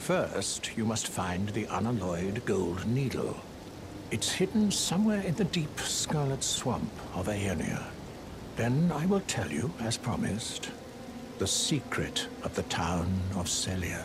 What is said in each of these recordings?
First, you must find the unalloyed gold needle. It's hidden somewhere in the deep scarlet swamp of Aeonia. Then I will tell you, as promised, the secret of the town of Celia.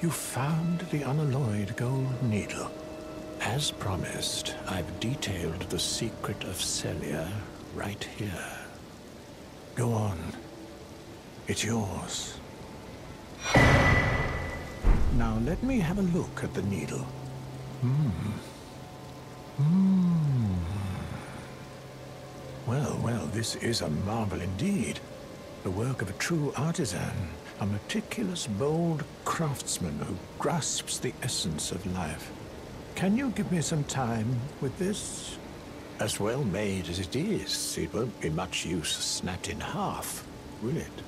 You found the unalloyed gold needle. As promised, I've detailed the secret of Celia right here. Go on. It's yours. Now let me have a look at the needle. Well, well, this is a marvel indeed. The work of a true artisan, a meticulous, bold craftsman who grasps the essence of life. Can you give me some time with this? As well made as it is, it won't be much use snapped in half, will it?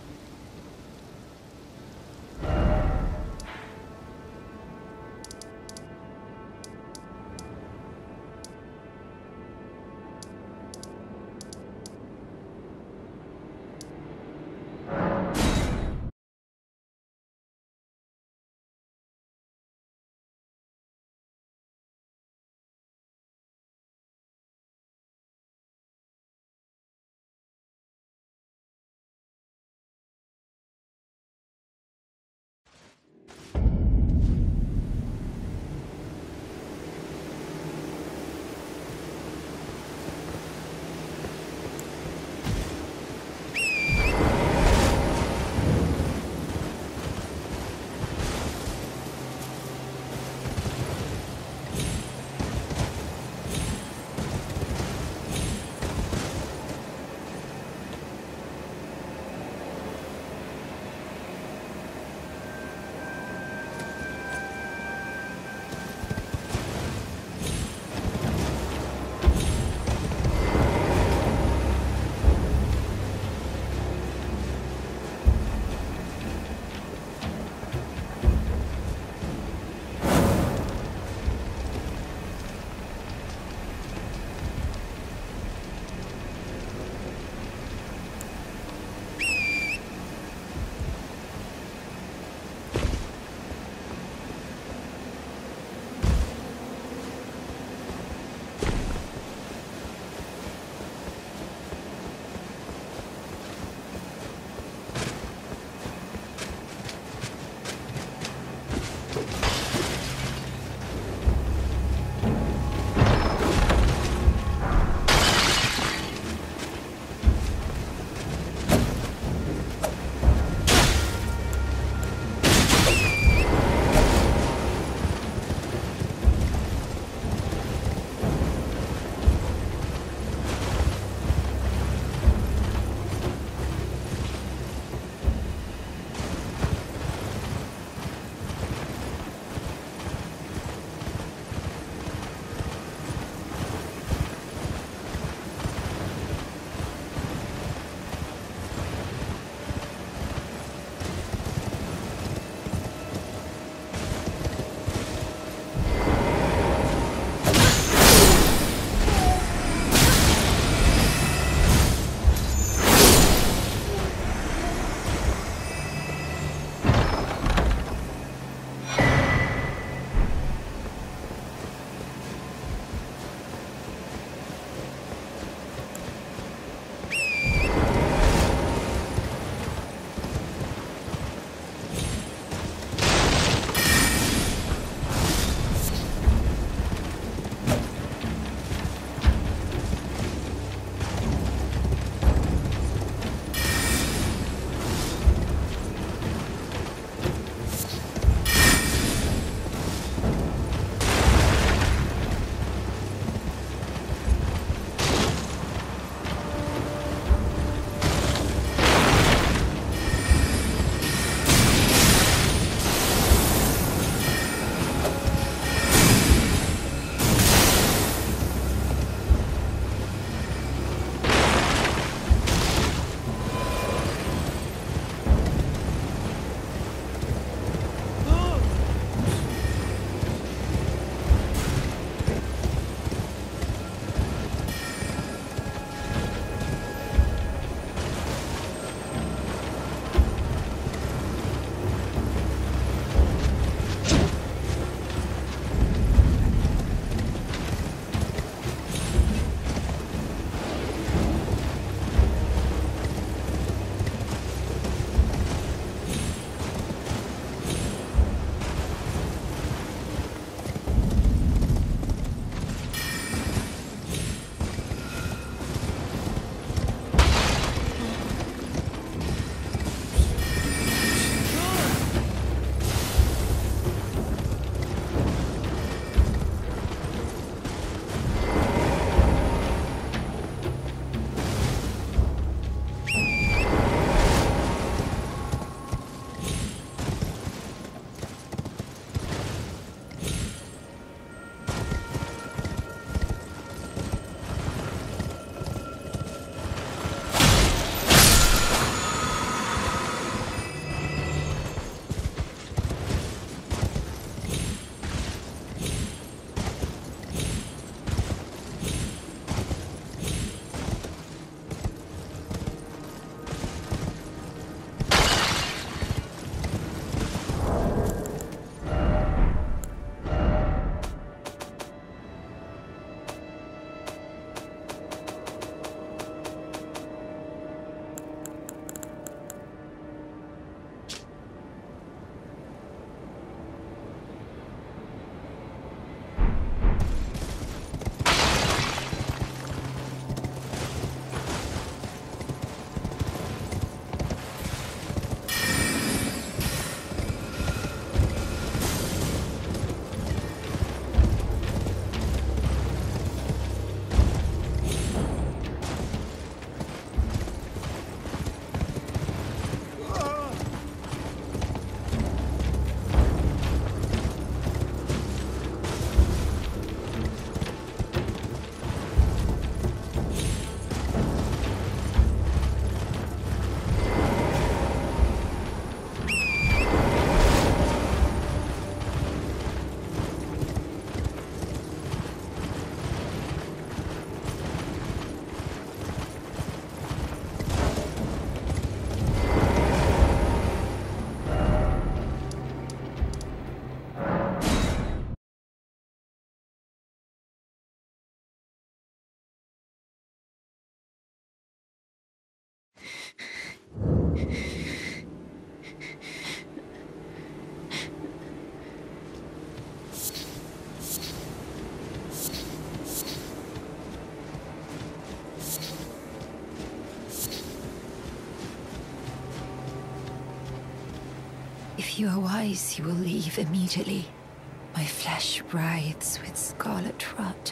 If you are wise, you will leave immediately. My flesh writhes with scarlet rot.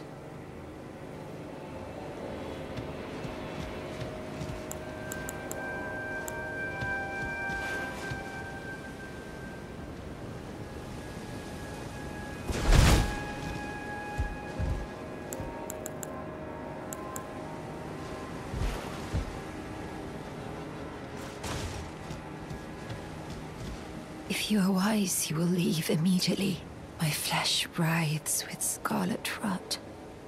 If you are wise, you will leave immediately. My flesh writhes with scarlet rot.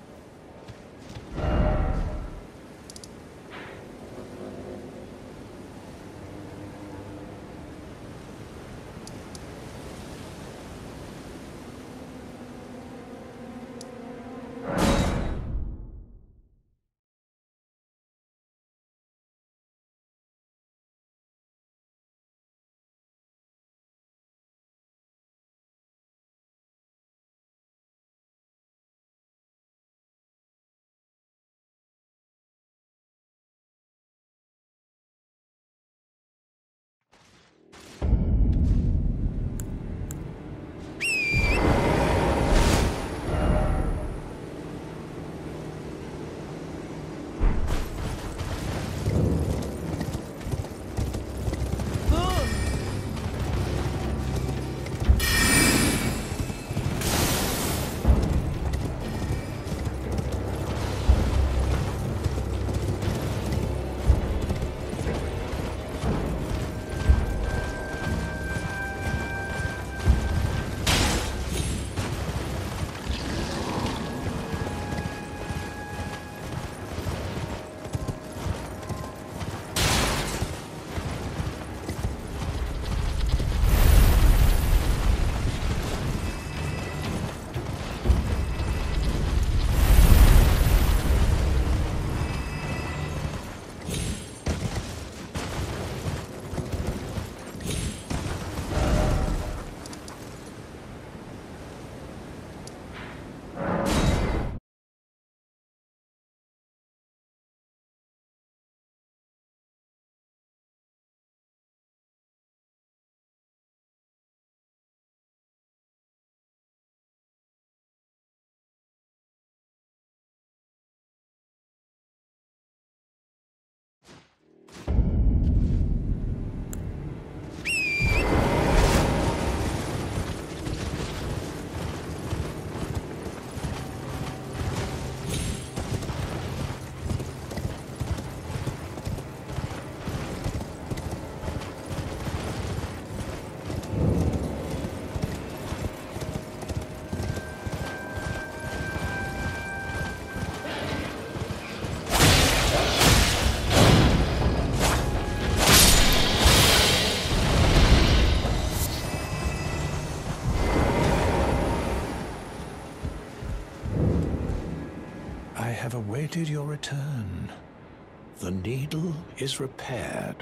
I have awaited your return. The needle is repaired.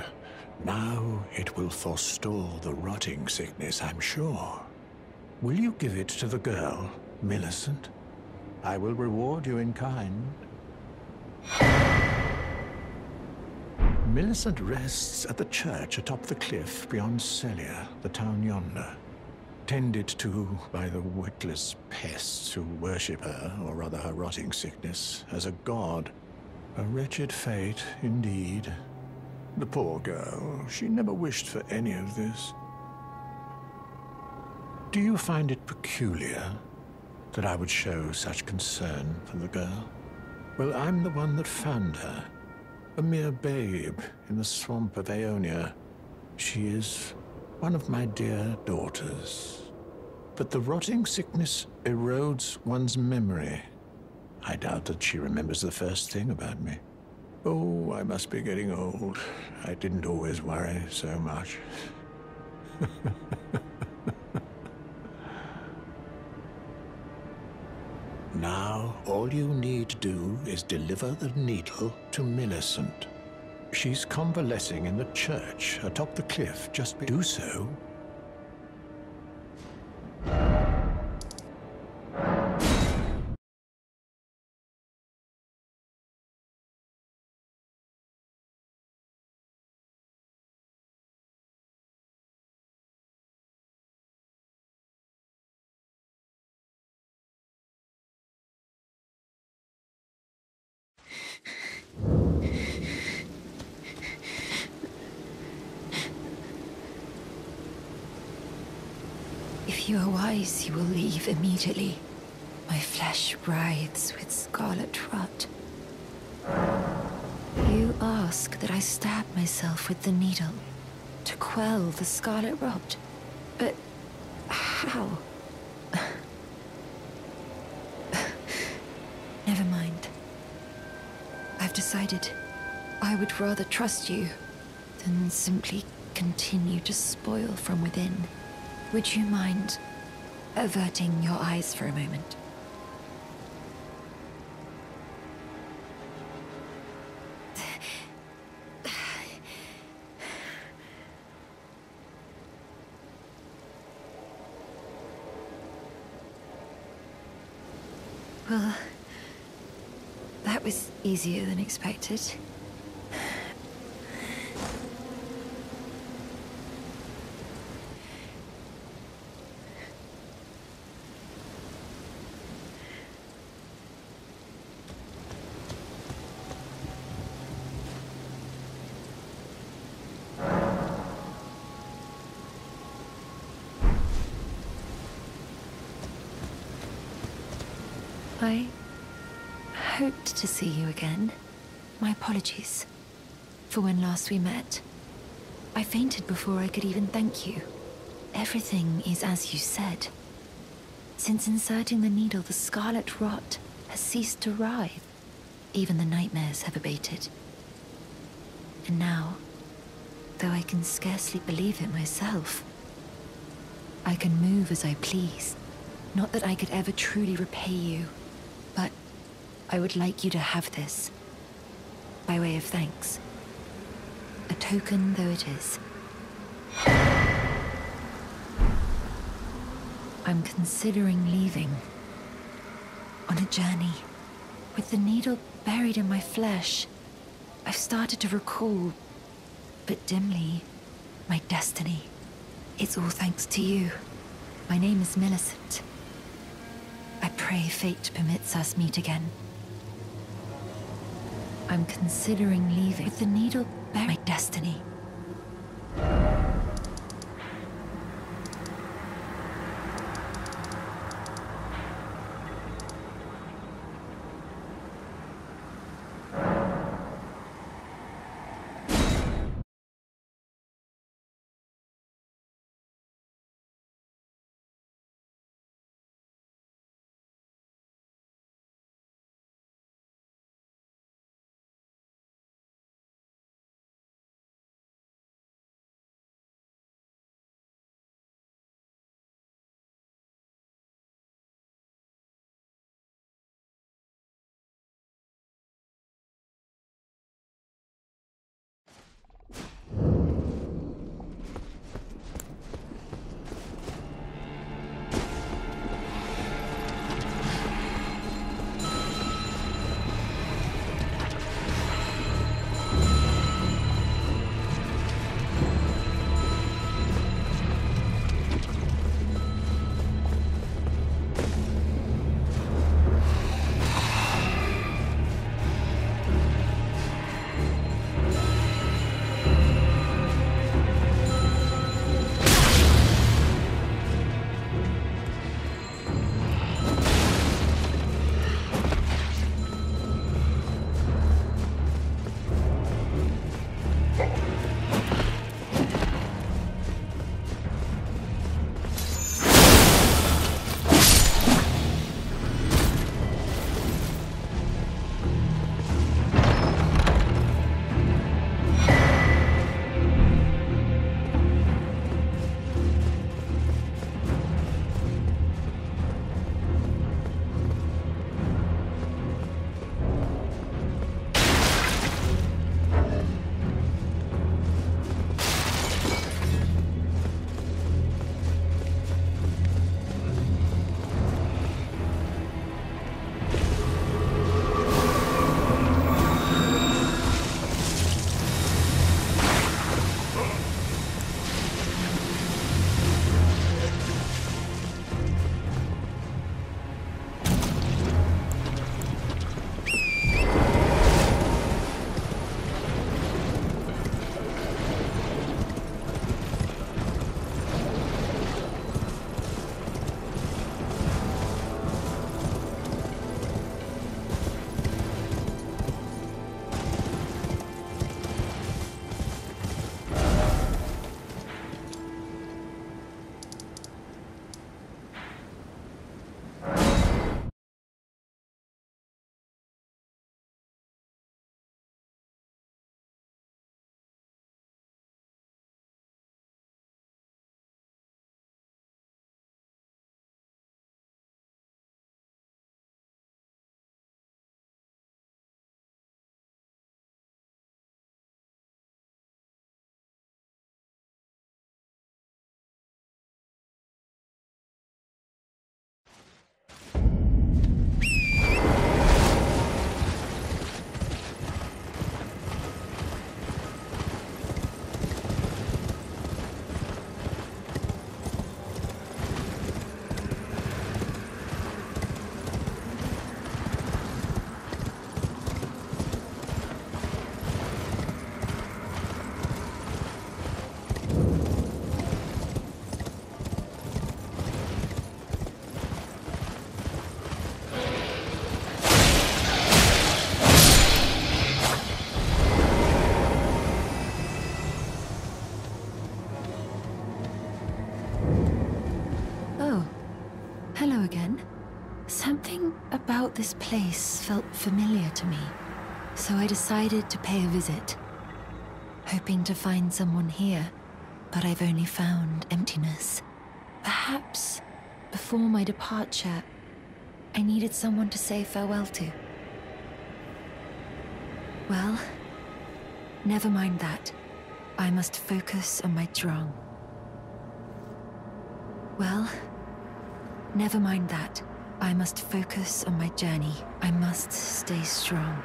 Now it will forestall the rotting sickness, I'm sure. Will you give it to the girl, Millicent? I will reward you in kind. Millicent rests at the church atop the cliff beyond Celia, the town yonder. Tended to by the witless pests who worship her, or rather her rotting sickness, as a god. A wretched fate, indeed. The poor girl, she never wished for any of this. Do you find it peculiar that I would show such concern for the girl? Well, I'm the one that found her. A mere babe in the swamp of Aeonia. She is one of my dear daughters. But the rotting sickness erodes one's memory. I doubt that she remembers the first thing about me. Oh, I must be getting old. I didn't always worry so much. Now, all you need to do is deliver the needle to Millicent. She's convalescing in the church atop the cliff. Just do so, If you are wise, you will leave immediately. My flesh writhes with scarlet rot. You ask that I stab myself with the needle to quell the scarlet rot. But how? Never mind. I've decided I would rather trust you than simply continue to spoil from within. Would you mind averting your eyes for a moment? Well, that was easier than expected. I hoped to see you again. My apologies for when last we met. I fainted before I could even thank you. Everything is as you said. Since inserting the needle, the scarlet rot has ceased to writhe. Even the nightmares have abated. And now, though I can scarcely believe it myself, I can move as I please. Not that I could ever truly repay you, but I would like you to have this, by way of thanks. A token though it is. I'm considering leaving on a journey. With the needle buried in my flesh, I've started to recall, but dimly, my destiny. It's all thanks to you. My name is Millicent. I pray fate permits us meet again. I'm considering leaving with the needle buried. My destiny. This place felt familiar to me, so I decided to pay a visit, hoping to find someone here, but I've only found emptiness. Perhaps, before my departure, I needed someone to say farewell to. Well, never mind that. I must focus on my drong. Well, never mind that. I must focus on my journey. I must stay strong.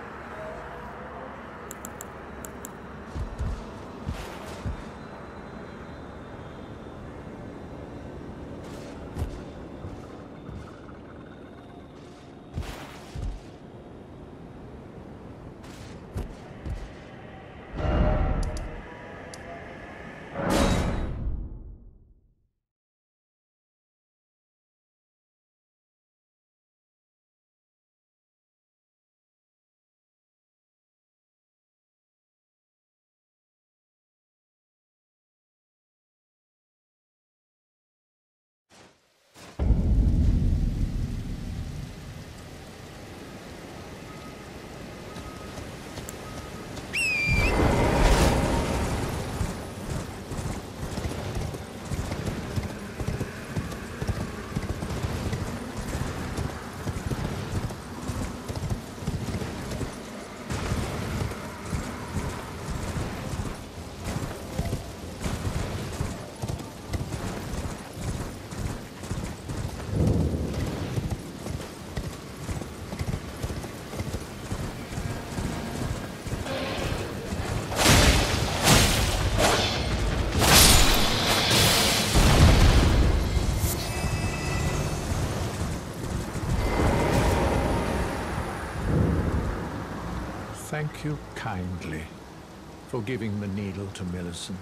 Thank you kindly for giving the needle to Millicent.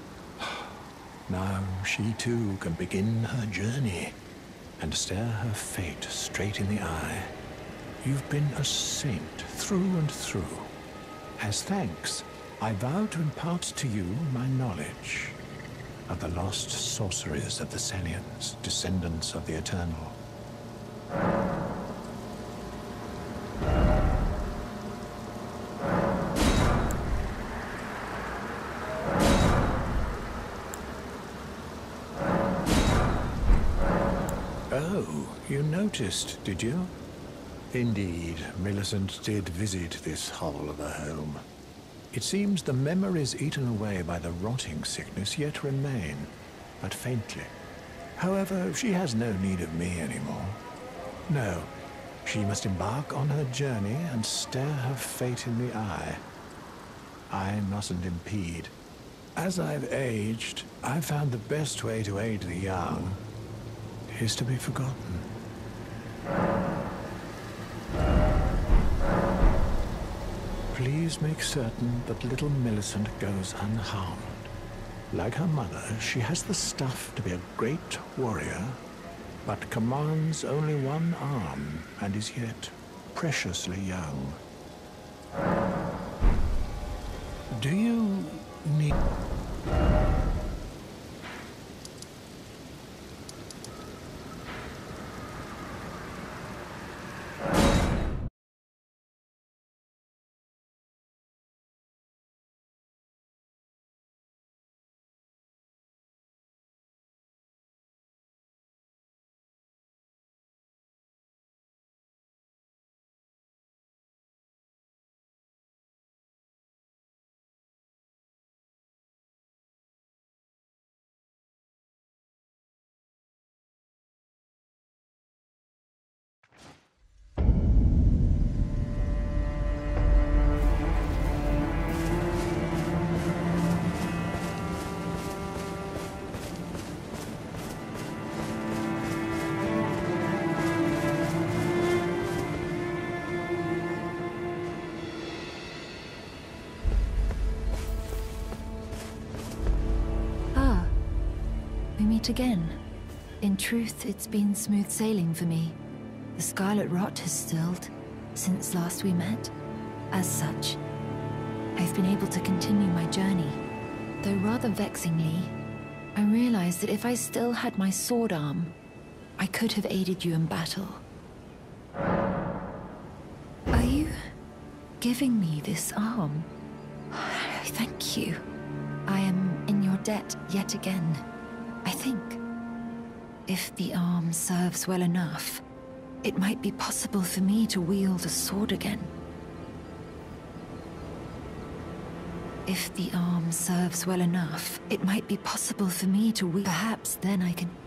Now she too can begin her journey and stare her fate straight in the eye. You've been a saint through and through. As thanks, I vow to impart to you my knowledge of the lost sorceries of the Selians, descendants of the Eternal. Oh, you noticed, did you? Indeed, Millicent did visit this hovel of a home. It seems the memories eaten away by the rotting sickness yet remain, but faintly. However, she has no need of me anymore. No, she must embark on her journey and stare her fate in the eye. I mustn't impede. As I've aged, I've found the best way to aid the young is to be forgotten. Please make certain that little Millicent goes unharmed. Like her mother, she has the stuff to be a great warrior, but commands only one arm and is yet preciously young. Do you need... Again. In truth, it's been smooth sailing for me. The Scarlet Rot has stilled since last we met. As such, I've been able to continue my journey. Though rather vexingly, I realized that if I still had my sword arm, I could have aided you in battle. giving me this arm. Thank you. I am in your debt yet again, I think. If the arm serves well enough, it might be possible for me to wield a sword again. If the arm serves well enough, it might be possible for me to wield... Perhaps then I can...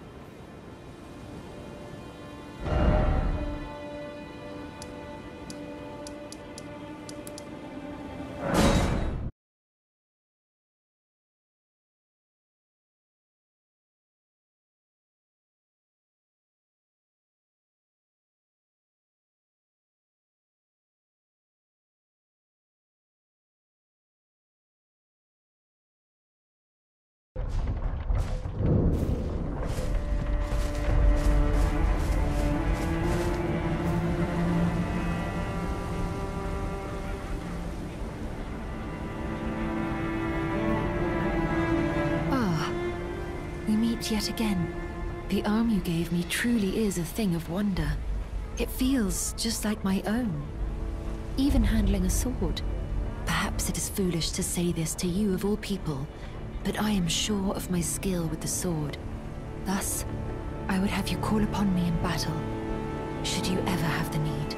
Yet again. The arm you gave me truly is a thing of wonder. It feels just like my own. Even handling a sword. Perhaps it is foolish to say this to you of all people, but I am sure of my skill with the sword. Thus, I would have you call upon me in battle, should you ever have the need.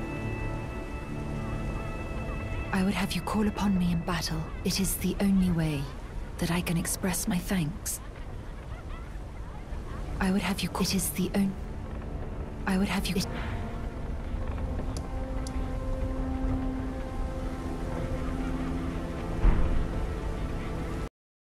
I would have you call upon me in battle. It is the only way that I can express my thanks. I would have you call... It is the only... I would have you...